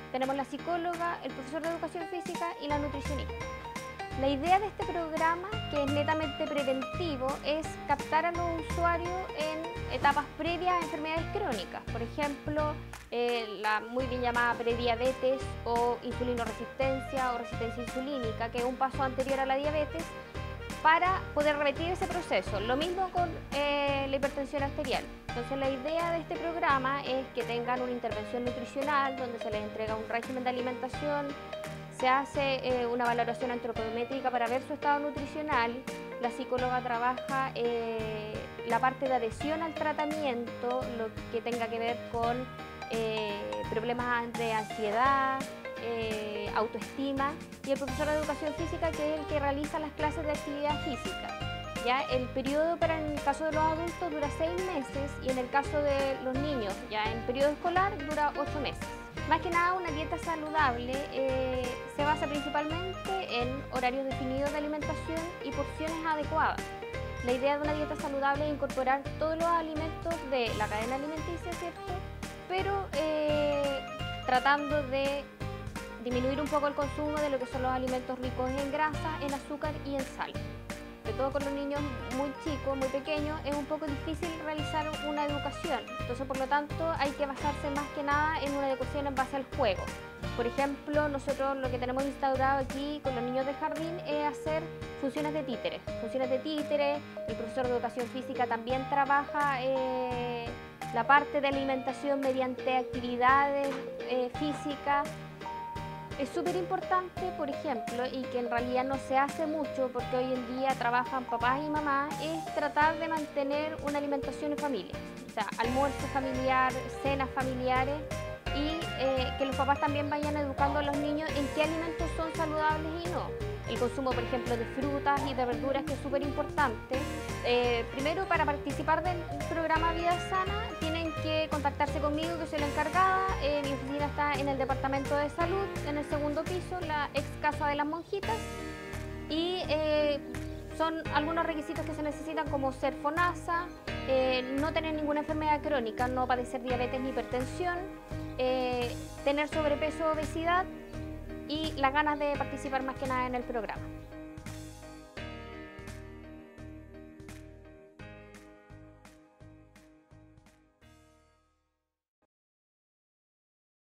tenemos la psicóloga, el profesor de educación física y la nutricionista. La idea de este programa, que es netamente preventivo, es captar a los usuarios en etapas previas a enfermedades crónicas. Por ejemplo, la muy bien llamada prediabetes o insulinoresistencia o resistencia insulínica, que es un paso anterior a la diabetes, para poder revertir ese proceso. Lo mismo con la hipertensión arterial. Entonces la idea de este programa es que tengan una intervención nutricional donde se les entrega un régimen de alimentación, se hace una valoración antropométrica para ver su estado nutricional, la psicóloga trabaja la parte de adhesión al tratamiento, lo que tenga que ver con problemas de ansiedad, autoestima, y el profesor de educación física, que es el que realiza las clases de actividad física. Ya el periodo para en el caso de los adultos dura 6 meses y en el caso de los niños, ya en periodo escolar, dura 8 meses. Más que nada, una dieta saludable se basa principalmente en horarios definidos de alimentación y porciones adecuadas. La idea de una dieta saludable es incorporar todos los alimentos de la cadena alimenticia, ¿cierto? Pero tratando de disminuir un poco el consumo de lo que son los alimentos ricos en grasa, en azúcar y en sal. Sobre todo con los niños muy chicos, muy pequeños, es un poco difícil realizar una educación. Entonces, por lo tanto, hay que basarse más que nada en una educación en base al juego. Por ejemplo, nosotros lo que tenemos instaurado aquí con los niños de jardín es hacer funciones de títeres. Funciones de títeres, el profesor de educación física también trabaja la parte de alimentación mediante actividades físicas. Es súper importante, por ejemplo, y que en realidad no se hace mucho porque hoy en día trabajan papás y mamás, es tratar de mantener una alimentación en familia. O sea, almuerzo familiar, cenas familiares y que los papás también vayan educando a los niños en qué alimentos son saludables y no. El consumo, por ejemplo, de frutas y de verduras, que es súper importante. Primero, para participar del programa Vida Sana, tienen que contactarse conmigo, que soy la encargada. Mi oficina está en el departamento de salud, en el segundo piso, la ex casa de las monjitas. Y son algunos requisitos que se necesitan, como ser FONASA, no tener ninguna enfermedad crónica, no padecer diabetes ni hipertensión, tener sobrepeso o obesidad y las ganas de participar más que nada en el programa.